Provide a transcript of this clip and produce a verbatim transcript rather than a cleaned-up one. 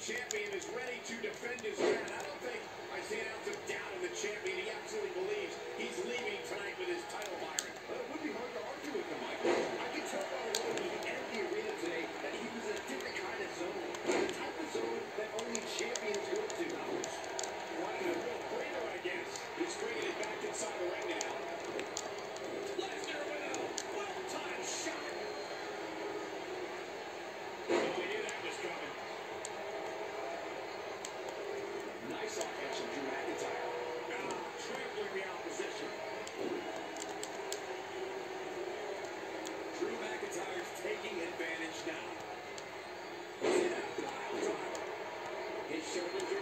champion is ready to defend his crown. I don't think I see an ounce of doubt in the champion. He absolutely believes he's leaving tonight with his title, Byron. But it would be hard to argue with him, Michael. I can tell by the way he entered the arena today that he was in a different kind of zone. The type of zone that only champions go to. Wanting a real breather, I guess. He's bringing it back inside the ring now. Lesnar with a well-timed shot. Oh, he knew that was coming. Nice offense from Drew McIntyre. Ah, trampling the opposition. Drew McIntyre's taking advantage now. See that pile driver. His shoulders are